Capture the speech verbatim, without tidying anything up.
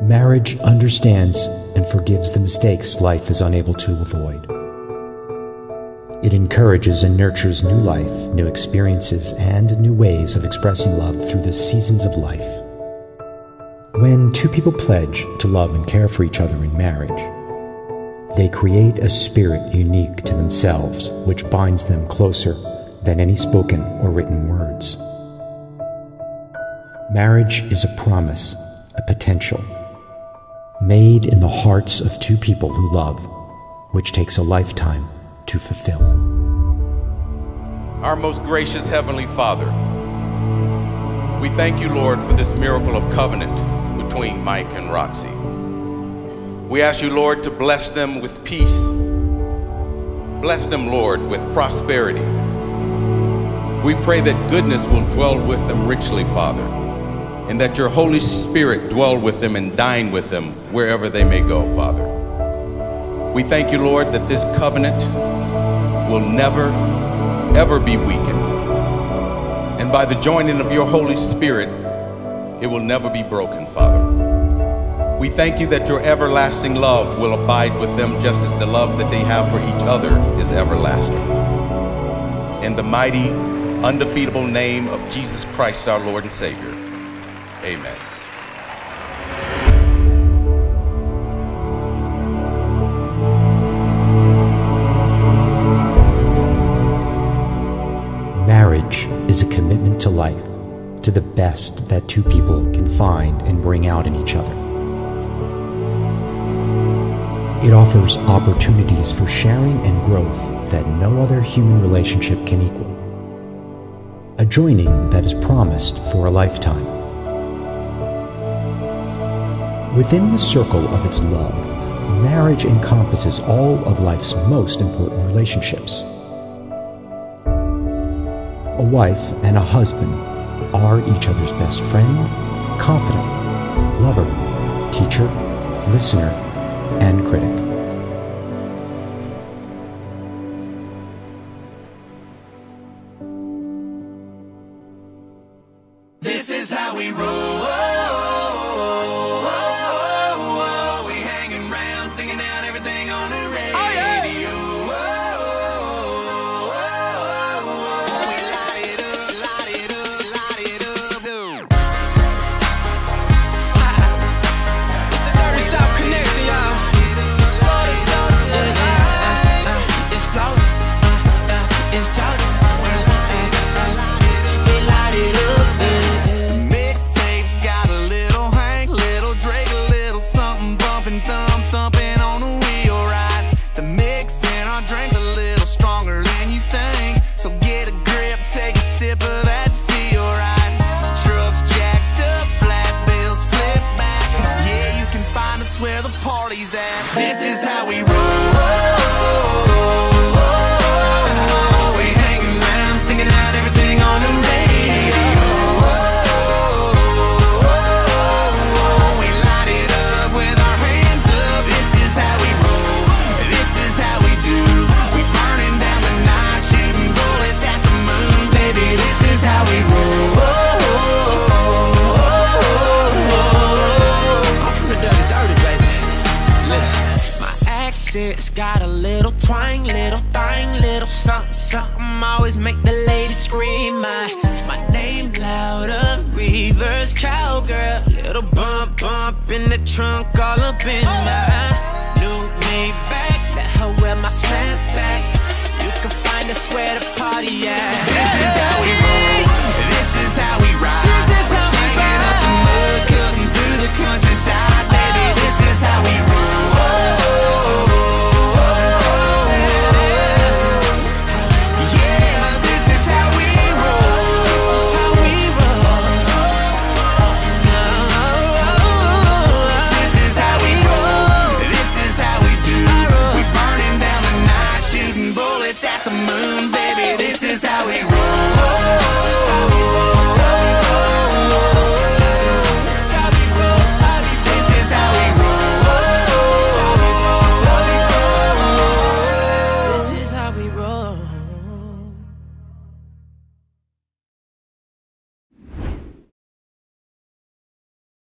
Marriage understands and forgives the mistakes life is unable to avoid. It encourages and nurtures new life, new experiences, and new ways of expressing love through the seasons of life. When two people pledge to love and care for each other in marriage, they create a spirit unique to themselves, which binds them closer than any spoken or written words. Marriage is a promise, a potential, made in the hearts of two people who love, which takes a lifetime to fulfill. Our most gracious Heavenly Father, we thank you, Lord, for this miracle of covenant between Mike and Roxy. We ask you, Lord, to bless them with peace. Bless them, Lord, with prosperity. We pray that goodness will dwell with them richly, Father, and that your Holy Spirit dwell with them and dine with them wherever they may go, Father. We thank you, Lord, that this covenant will never, ever be weakened. And by the joining of your Holy Spirit, it will never be broken, Father. We thank you that your everlasting love will abide with them just as the love that they have for each other is everlasting. In the mighty, undefeatable name of Jesus Christ, our Lord and Savior, amen. Marriage is a commitment to life, to the best that two people can find and bring out in each other. It offers opportunities for sharing and growth that no other human relationship can equal. A joining that is promised for a lifetime. Within the circle of its love, marriage encompasses all of life's most important relationships. A wife and a husband are each other's best friend, confidant, lover, teacher, listener, and critic. This is how we roll. We hanging round, singing down everything on the radio. Oh, yeah. We light it up, light it up, light it up. It's the Dirty South Connection, y'all. It's floating, it's jolly. It's got a little twang, little thing, little something, something. Always make the ladies scream. My, my name louder, reverse cowgirl. Little bump, bump in the trunk, all up in my new me back. Let her wear my snapback. You can find us where the party at. This is how we roll. This is how we ride. We're slinging up the mud, cutting through the countryside. Baby, this is how we roll. At the moon, baby, this is how we roll.